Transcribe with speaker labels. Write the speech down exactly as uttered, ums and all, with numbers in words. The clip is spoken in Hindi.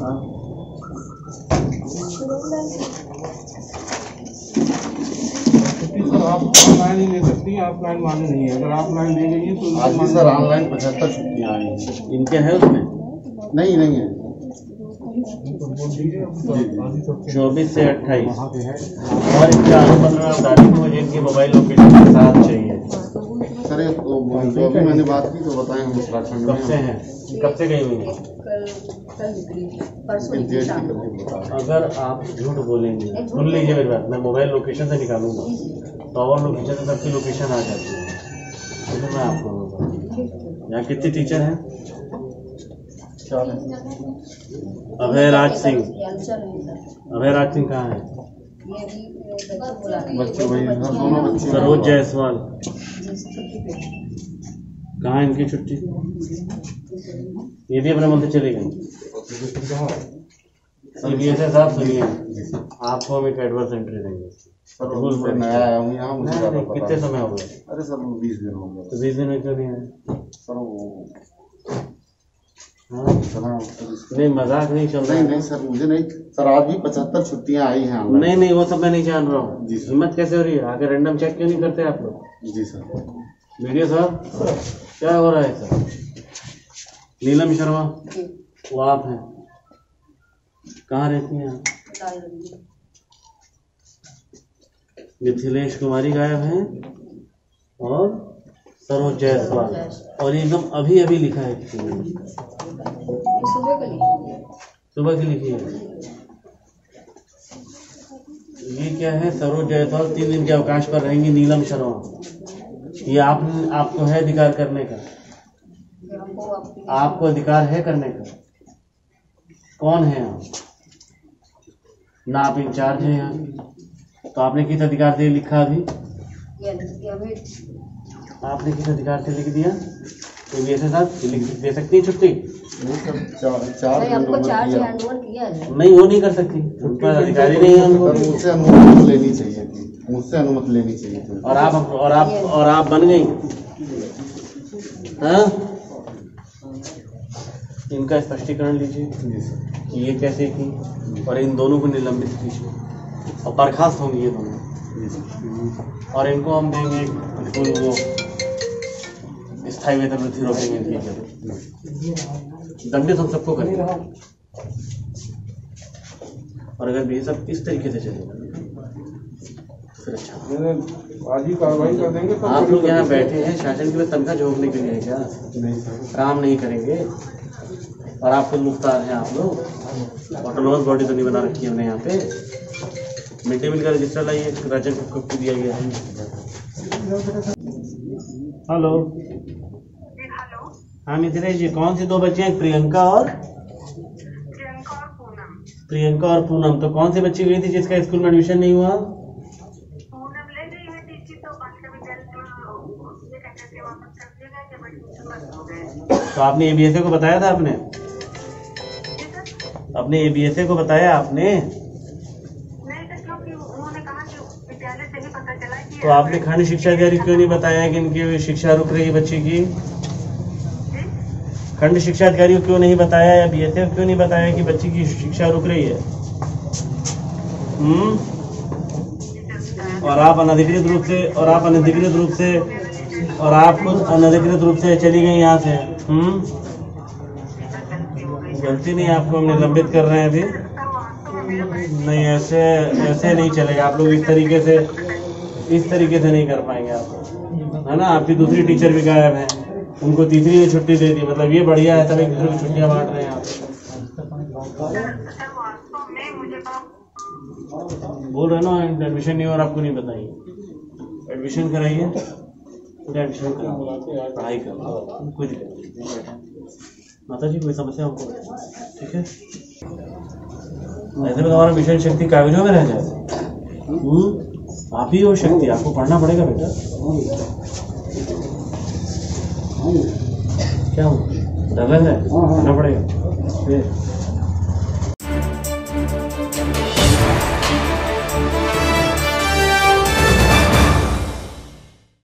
Speaker 1: सर आप ऑनलाइन ही ले सकती हैं, ऑफलाइन मान्य नहीं है। अगर ऑफलाइन ले गई तो
Speaker 2: आज भी सर ऑनलाइन पचहत्तर छुट्टियाँ आई हैं। इनके है उसमें? नहीं नहीं है। चौबीस से अट्ठाईस और इनके आगे पंद्रह तारीख को मुझे इनकी मोबाइल लोकेशन के साथ चाहिए। सर जो अभी मैंने बात की तो बताएं हम उत्तराखंड में। कब से हैं? कब से गई हुई हैं? अगर आप झूठ बोलेंगे, सुन लीजिए मेरी बात, मैं मोबाइल लोकेशन से निकालूंगा तो और लोकेशन से सबकी लोकेशन आ जाती है। तो मैं आपको बताऊँ यहाँ कितने टीचर हैं? अभय राज सिंह। अभय राज सिंह कहाँ है? बच्चे वही सरोज जायसवाल कहाँ है? इनकी छुट्टी ये भी अपने मन से चली गई। सीबीएसई साहब सुनिए, आपको हम एक एडवर्स एंट्री देंगे। सर मैं आया हूँ यहाँ, मुझे कितने समय हो गए? अरे सर बीस दिन हो गए। तो बीस दिन में क्यों नहीं आए सर? वो हाँ नहीं मजाक नहीं चल रहा। नहीं नहीं सर मुझे नहीं सर, आज भी पचहत्तर छुट्टियाँ आई हैं। नहीं नहीं वो सब मैं नहीं जान रहा हूँ। हिम्मत कैसे हो रही है? आगे रैंडम चेक क्यों नहीं करते आप लोग? जी सर। वीडियो साहब क्या हो रहा है सर? नीलम शर्मा वो आप हैं? कहाँ रहती हैं आप? मिथिलेश कुमारी गायब हैं और सरोज जायसवाल, और एकदम अभी अभी लिखा है। सुबह की लिखी है। ये क्या है? सरोज जायसवाल तीन दिन के अवकाश पर रहेंगी। नीलम शर्मा ये आप आपको है अधिकार करने का? आपको अधिकार है करने का? कौन है आप? ना आप इंचार्ज हैं यहाँ, तो आपने किस अधिकार से लिखा? अभी आपने किस अधिकार से लिख दिया? तो ऐसे साथ लिख दे सकती है छुट्टी? नहीं वो नहीं कर सकती, उन पर अधिकारी नहीं है। मुझसे अनुमति लेनी चाहिए थी, मुझसे अनुमति लेनी चाहिए थी। और आप और आप और आप बन गई। हाँ इनका स्पष्टीकरण लीजिए कि ये कैसे की, और इन दोनों को निलंबित कीजिए और बर्खास्त होंगी ये दोनों, और इनको हम देंगे बिल्कुल वो स्थायी वेतन वृद्धि रोकेंगे इनकी। दंडित हम सबको करेंगे। और अगर ये सब इस तरीके से चलेगा फिर अच्छा
Speaker 1: आज ही कार्रवाई कर देंगे।
Speaker 2: आप लोग यहाँ बैठे हैं शासन के लिए तनख्वाह झोंकने के लिए है क्या? नहीं सर, काम नहीं करेंगे। और आप खुद मुख्तार हैं। आप लोग ऑटोनोमस बॉडी तो नहीं बना रखी है हमने यहाँ पे। मिड डे मील का रजिस्टर लाइए, राज्य को कब दिया गया है? हेलो
Speaker 3: हेलो
Speaker 2: हाँ मिथिलेश जी, कौन सी दो बच्चे हैं? प्रियंका और
Speaker 3: प्रियंका और पूनम।
Speaker 2: प्रियंका और पूनम। तो कौन सी बच्ची गई थी जिसका स्कूल में एडमिशन नहीं हुआ?
Speaker 3: पूनम ले गई हुई थी तो बाकी विद्यालय ये कहते थे वापस कर दिया गया, जब एडमिशन बंद हो गए।
Speaker 2: तो आपने एबीएसए को बताया था? आपने अपने एबीएसए को बताया आपने?
Speaker 3: नहीं तो क्योंकि उन्होंने कहा कि विद्यालय से ही पता चला कि।
Speaker 2: तो आपने खंड शिक्षा अधिकारी क्यों नहीं बताया कि इनकी शिक्षा रुक रही है बच्ची की? खंड शिक्षा अधिकारी को क्यों नहीं बताया, या बीएसए को क्यों नहीं बताया कि बच्ची की शिक्षा रुक रही है? हम्म और आप अनधिकृत रूप से और आप अनधिकृत रूप से और आप खुद अनधिकृत रूप से चली गई यहाँ से। हम्म गलती नहीं, आपको हम निलंबित कर रहे हैं अभी। नहीं ऐसे ऐसे नहीं चलेगा। आप लोग इस तरीके से इस तरीके से नहीं कर पाएंगे आप, है ना? आपकी दूसरी टीचर भी गायब है, उनको तीसरी ने छुट्टी दे दी। मतलब ये बढ़िया है, सब एक दूसरे को छुट्टियां बांट रहे हैं आप। बोल रहे ना एडमिशन नहीं और आपको नहीं बताइए। एडमिशन कराइए, एडमिशन कराइए, पढ़ाई करो, कोई दिक्कत नहीं। माता जी कोई समस्या हमको, ठीक है? ऐसे में हमारा मिशन शक्ति कागजों में रह जाए। आप ही हो शक्ति, आपको पढ़ना पड़ेगा बेटा। क्या हो डर लग रहा है? पढ़ना पड़ेगा।